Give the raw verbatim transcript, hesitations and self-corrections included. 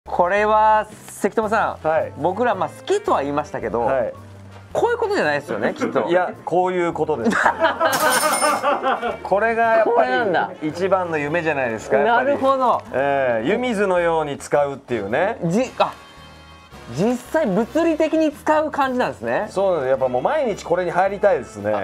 これは関友さん、 はい、 僕らまあ好きとは言いましたけど、はい、こういうことじゃないですよね、きっと。 いや、こういうことです。これがやっぱり一番の夢じゃないですか。 なるほど。 ええー、湯水のように使うっていうね。 じあ実際物理的に使う感じなんですね。 そうです。やっぱもう毎日これに入りたいですね。